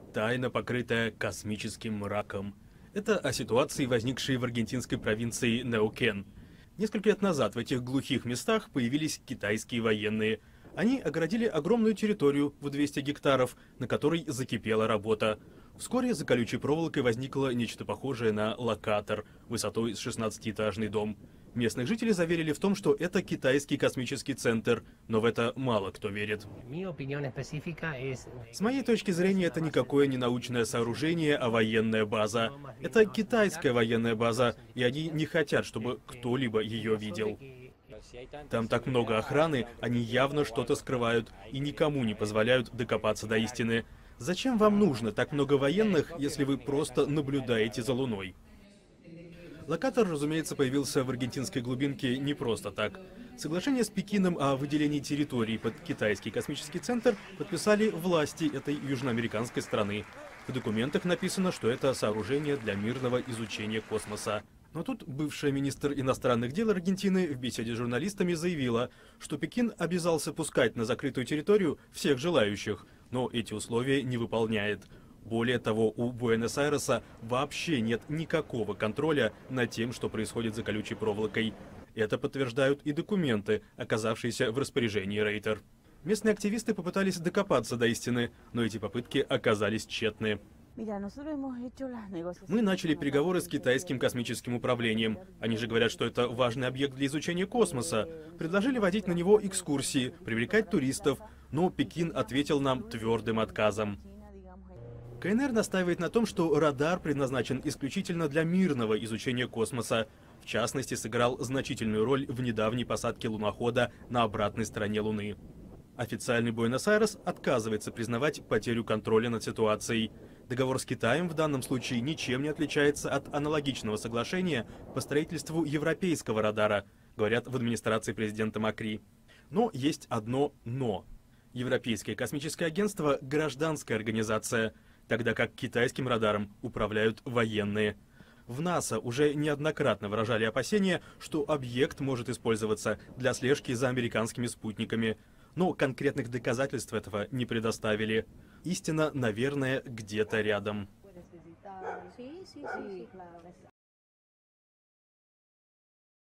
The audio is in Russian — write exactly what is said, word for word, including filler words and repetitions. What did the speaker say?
тайна, покрытая космическим мраком. Это о ситуации, возникшей в аргентинской провинции Неукен. Несколько лет назад в этих глухих местах появились китайские военные. Они огородили огромную территорию в двести гектаров, на которой закипела работа. Вскоре за колючей проволокой возникло нечто похожее на локатор, высотой с шестнадцатиэтажный дом. Местных жителей заверили в том, что это китайский космический центр, но в это мало кто верит. С моей точки зрения, это никакое не научное сооружение, а военная база. Это китайская военная база, и они не хотят, чтобы кто-либо ее видел. Там так много охраны, они явно что-то скрывают и никому не позволяют докопаться до истины. Зачем вам нужно так много военных, если вы просто наблюдаете за Луной? Локатор, разумеется, появился в аргентинской глубинке не просто так. Соглашение с Пекином о выделении территории под китайский космический центр подписали власти этой южноамериканской страны. В документах написано, что это сооружение для мирного изучения космоса. Но тут бывшая министр иностранных дел Аргентины в беседе с журналистами заявила, что Пекин обязался пускать на закрытую территорию всех желающих, но эти условия не выполняет. Более того, у Буэнос-Айреса вообще нет никакого контроля над тем, что происходит за колючей проволокой. Это подтверждают и документы, оказавшиеся в распоряжении Рейтер. Местные активисты попытались докопаться до истины, но эти попытки оказались тщетны. Мы начали переговоры с китайским космическим управлением. Они же говорят, что это важный объект для изучения космоса. Предложили водить на него экскурсии, привлекать туристов, но Пекин ответил нам твердым отказом. КНР настаивает на том, что радар предназначен исключительно для мирного изучения космоса. В частности, сыграл значительную роль в недавней посадке лунохода на обратной стороне Луны. Официальный Буэнос-Айрес отказывается признавать потерю контроля над ситуацией. Договор с Китаем в данном случае ничем не отличается от аналогичного соглашения по строительству европейского радара, говорят в администрации президента Макри. Но есть одно «но». Европейское космическое агентство – гражданская организация, тогда как китайским радаром управляют военные. В НАСА уже неоднократно выражали опасения, что объект может использоваться для слежки за американскими спутниками, но конкретных доказательств этого не предоставили. Истина, наверное, где-то рядом.